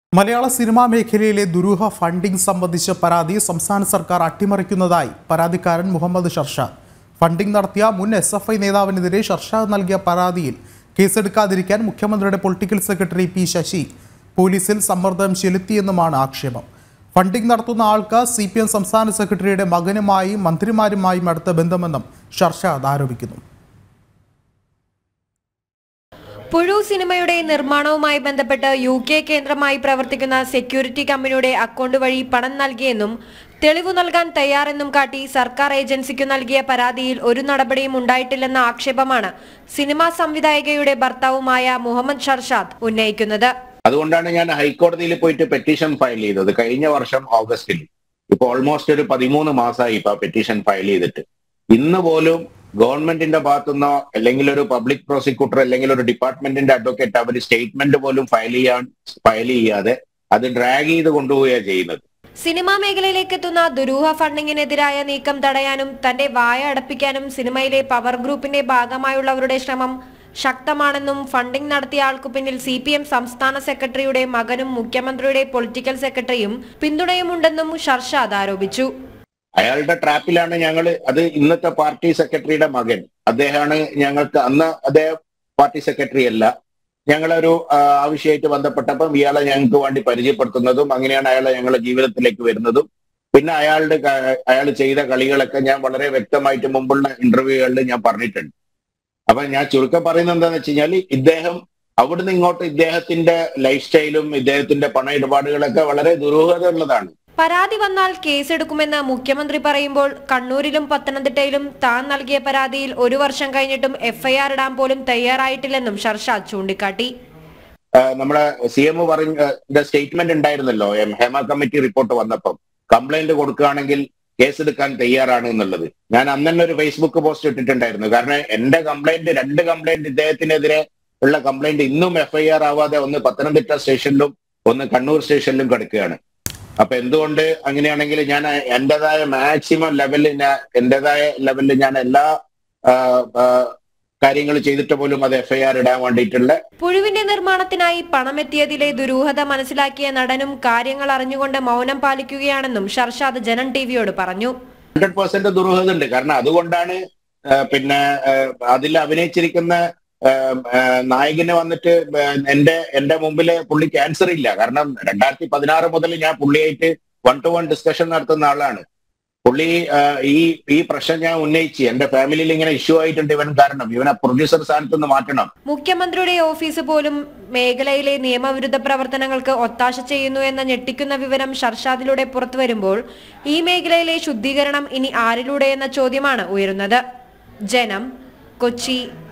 മലയാള cinema മേഖലയിലെ ദുരൂഹ funding സംബന്ധിച്ച പരാതി സംസ്ഥാന സർക്കാർ അട്ടിമറിക്കുന്നതായി പരാതിക്കാരൻ മുഹമ്മദ് ഷർഷാദ്. ഫണ്ടിംഗ് നടത്തിയ മുൻ SFI നേതാവിനെതിരെ ഷർഷാദ് നൽകിയ പരാതിയിൽ കേസെടുക്കാതിരിക്കാൻ മുഖ്യമന്ത്രിയുടെ പൊളിറ്റിക്കൽ സെക്രട്ടറി P. ശശി പോലീസിൽ സമ്മർദ്ദം ചെലുത്തിയെന്നുമാണ് ആക്ഷേപം. ഫണ്ടിംഗ് നടത്തുന്ന ആൾക്ക് CPM സംസ്ഥാന സെക്രട്ടറിയുടെ മകനുമായും മന്ത്രിമാരുമായും അടുത്ത ബന്ധമെന്നും ഷർഷാദ് ആരോപിക്കുന്നു. പുഴു സിനിമയുടെ നിർമ്മാണവുമായി ബന്ധപ്പെട്ട് UK കേന്ദ്രമായി പ്രവർത്തിക്കുന്ന സെക്യൂരിറ്റി കമ്പനിയുടെ അക്കൗണ്ട് വഴി പണം നൽകിയെന്നും തെളിവ് നൽകാൻ തയ്യാറെന്നും കാട്ടി സർക്കാർ ഏജൻസിക്ക് നൽകിയ പരാതിയിൽ ഒരു നടപടിയും ഉണ്ടായിട്ടില്ലെന്ന ആക്ഷേപമാണ് സിനിമാ സംവിധായകയുടെ ഭർത്താവുമായ മുഹമ്മദ് ഷർഷാദ് ഉന്നയിക്കുന്നത്. അതുകൊണ്ടാണ് ഞാൻ ഹൈക്കോടതിയിൽ പോയിട്ട് പെറ്റീഷൻ ഫയൽ ചെയ്തത് കഴിഞ്ഞ വർഷം ഓഗസ്റ്റിൽ. ഇപ്പൊ ഓൾമോസ്റ്റ് ഒരു 13 മാസമായി ഇപ്പൊ പെറ്റീഷൻ ഫയൽ ചെയ്തിട്ട്. ഇന്ന് പോലും ഗവൺമെന്റിന്റെ ഭാഗത്തുനിന്നോ അല്ലെങ്കിൽ ഒരു പബ്ലിക് പ്രോസിക്യൂട്ടർ അല്ലെങ്കിൽ ഒരു ഡിപ്പാർട്ട്മെന്റിന്റെ അഡ്വക്കേറ്റ് അവർ സ്റ്റേറ്റ്മെന്റ് പോലും ഫയൽ ചെയ്യാതെ അത് ഡ്രാഗ് ചെയ്ത് കൊണ്ടുപോവുകയാണ് ചെയ്യുന്നത്. സിനിമാ മേഖലയിലേക്ക് എത്തുന്ന ദുരൂഹ ഫണ്ടിങ്ങിനെതിരായ നീക്കം തടയാനും തന്റെ വായ അടപ്പിക്കാനും സിനിമയിലെ പവർ ഗ്രൂപ്പിന്റെ ഭാഗമായുള്ളവരുടെ ശ്രമം ശക്തമാണെന്നും ഫണ്ടിംഗ് നടത്തിയ ആൾക്കു പിന്നിൽ CPM സംസ്ഥാന സെക്രട്ടറിയുടെ മകനും മുഖ്യമന്ത്രിയുടെ പൊളിറ്റിക്കൽ സെക്രട്ടറിയും പിന്തുണയുമുണ്ടെന്നും ഷർഷാദ് ആരോപിച്ചു. അയാളുടെ ട്രാപ്പിലാണ് ഞങ്ങൾ. അത് ഇന്നത്തെ പാർട്ടി സെക്രട്ടറിയുടെ മകൻ, അദ്ദേഹമാണ് ഞങ്ങൾക്ക്. അന്ന് അദ്ദേഹം പാർട്ടി സെക്രട്ടറി അല്ല. ഞങ്ങളൊരു ആവശ്യമായിട്ട് ബന്ധപ്പെട്ടപ്പം ഇയാളെ ഞങ്ങൾക്ക് വേണ്ടി പരിചയപ്പെടുത്തുന്നതും അങ്ങനെയാണ് അയാളെ ഞങ്ങളുടെ ജീവിതത്തിലേക്ക് വരുന്നതും. പിന്നെ അയാൾ ചെയ്ത കളികളൊക്കെ ഞാൻ വളരെ വ്യക്തമായിട്ട് മുമ്പുള്ള ഇന്റർവ്യൂകളിൽ ഞാൻ പറഞ്ഞിട്ടുണ്ട്. അപ്പൊ ഞാൻ ചുരുക്കം പറയുന്നത് എന്താണെന്ന് വെച്ച് കഴിഞ്ഞാൽ ഇദ്ദേഹം അവിടുന്ന് ഇങ്ങോട്ട് ഇദ്ദേഹത്തിന്റെ ലൈഫ് സ്റ്റൈലും ഇദ്ദേഹത്തിന്റെ പണ ഇടപാടുകളൊക്കെ വളരെ ദുരൂഹത ഉള്ളതാണ്. പരാതി വന്നാൽ കേസെടുക്കുമെന്ന് മുഖ്യമന്ത്രി പറയുമ്പോൾ കണ്ണൂരിലും പത്തനംതിട്ടയിലും താൻ നൽകിയ പരാതിയിൽ 1 വർഷം കഴിഞ്ഞിട്ടും FIR ഇടാൻ പോലും തയ്യാറായിട്ടില്ലെന്നും ഷർഷാദ് ചൂണ്ടിക്കാട്ടി. നമ്മുടെ CM പറഞ്ഞ സ്റ്റേറ്റ്മെന്റ് ഉണ്ടായിരുന്നല്ലോ, ഹേമ കമ്മിറ്റി റിപ്പോർട്ട് വന്നപ്പം കംപ്ലൈന്റ് കൊടുക്കുകയാണെങ്കിൽ കേസെടുക്കാൻ തയ്യാറാണ് എന്നുള്ളത്. ഞാൻ അന്ന് തന്നെ ഒരു ഫേസ്ബുക്ക് പോസ്റ്റ് ഇട്ടിട്ടുണ്ടായിരുന്നു. കാരണം എന്റെ കംപ്ലൈന്റ് 2 കംപ്ലൈന്റ് ഇദ്ദേഹത്തിനെതിരെ ഉള്ള കംപ്ലൈന്റ് ഇന്നും FIR ആവാതെ ഒന്ന് പത്തനംതിട്ട സ്റ്റേഷനിലും ഒന്ന് കണ്ണൂർ സ്റ്റേഷനിലും കിടക്കുകയാണ്. അപ്പൊ എന്തുകൊണ്ട് അങ്ങനെയാണെങ്കിൽ ഞാൻ എന്റേതായ മാക്സിമം ലെവലിൽ ഞാൻ എല്ലാ കാര്യങ്ങൾ ചെയ്തിട്ട് പോലും അത് FIR ഇടാൻ വേണ്ടിയിട്ടുള്ള. പുഴുവിന്റെ നിർമ്മാണത്തിനായി പണമെത്തിയതിലെ ദുരൂഹത മനസ്സിലാക്കിയ നടനും കാര്യങ്ങൾ അറിഞ്ഞുകൊണ്ട് മൗനം പാലിക്കുകയാണെന്നും ഷർഷാദ് ജനം ടിവിയോട് പറഞ്ഞു. 100% ദുരൂഹത ഉണ്ട്. കാരണം അതുകൊണ്ടാണ് പിന്നെ അതിൽ അഭിനയിച്ചിരിക്കുന്ന നായകന് വന്നിട്ട് എന്റെ മുമ്പില് പുള്ളി ക്യാൻസർ ഇല്ല. കാരണം 2016 മുതൽ ഞാൻ പുള്ളിയായിട്ട് 1-to-1 ഡിസ്കഷൻ നടത്തുന്ന ആളാണ്. പുള്ളി ഈ പ്രശ്നം ഞാൻ ഉന്നയിച്ച് എന്റെ ഫാമിലിയിൽ ഇങ്ങനെ ഇഷ്യൂ ആയിട്ടുണ്ട് ഇവൻ കാരണം, ഇവനെ പ്രൊഡ്യൂസർ സ്ഥാനത്ത് നിന്ന് മാറ്റണം. മുഖ്യമന്ത്രിയുടെ ഓഫീസ് പോലും മേഖലയിലെ നിയമവിരുദ്ധ പ്രവർത്തനങ്ങൾക്ക് ഒത്താശ ചെയ്യുന്നു എന്ന ഞെട്ടിക്കുന്ന വിവരം ഷർഷാദിലൂടെ പുറത്തു വരുമ്പോൾ ഈ മേഖലയിലെ ശുദ്ധീകരണം ഇനി ആരിലൂടെ എന്ന ചോദ്യമാണ് ഉയരുന്നത്. ജനം, കൊച്ചി.